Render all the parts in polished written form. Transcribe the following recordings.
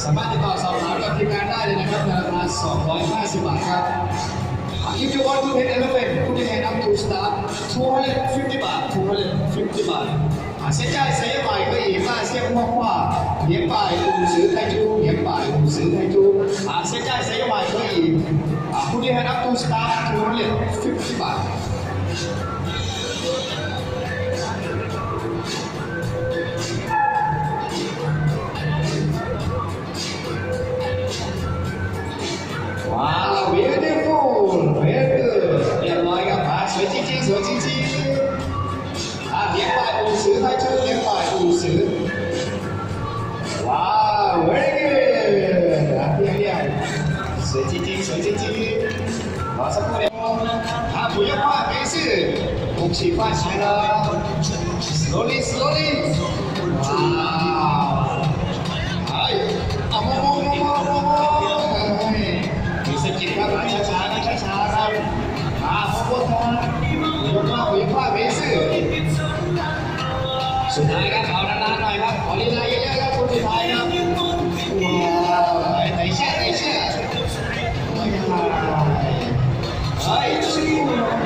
สามารถติดต่อสอบถามกับทีมงานได้เลยนะครับในราคา250 บาทครับ If you want to hit elephant put your hand up to start 250 baht 250 baht 现在谁买可以在线画画连摆50泰铢连摆50泰铢现在谁买可以put your hand up to start 250 baht Wow, beautiful, very good. เรียบร้อยครับสวยจริงๆสวยจริงๆเลี้ยงไป50泰铢เลี้ยงไป50ว้าว very good เรียบสวยจริงๆสวยจริงๆรอสักครู่เดียว不要怕没事空气放起来了 slowly slowly 哇มีสกิลครับช้าๆนะช้าๆครับพวกท่านยกมาวิ่งว่าเวสื่อสุดท้ายครับเอานานๆหน่อยครับขอลีลาเยอะๆครับคนสุดท้ายครับว้าวไหนเชื่อไหนเชื่อเฮ้ยชื่อ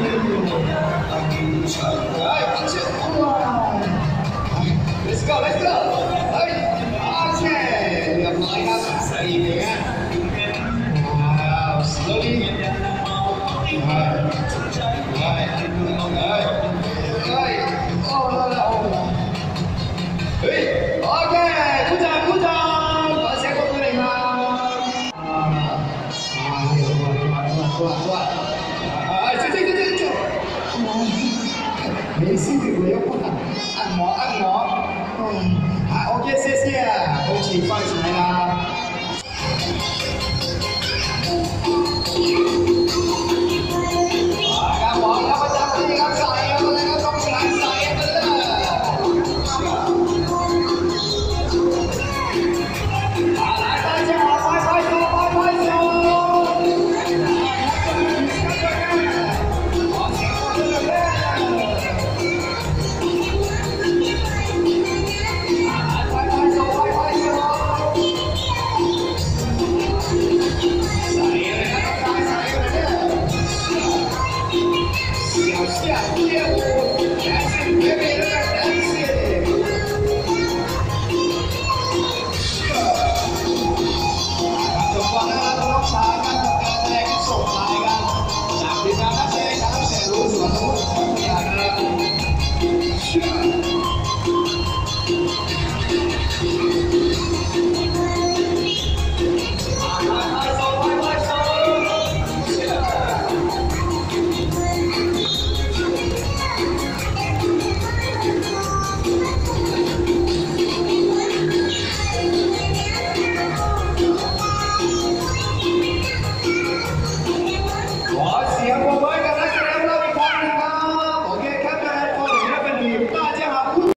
ฟังชื่อlet's go let's go เฮ้ยโอเคเรียบร้อยครับใส่อีกเลยนะ slowly เฮ้ยโอเค鼓掌鼓掌ขอเสียงปรบมือหน่อยครับ没事不要怕按摩按摩OK 谢谢恭喜放起来啦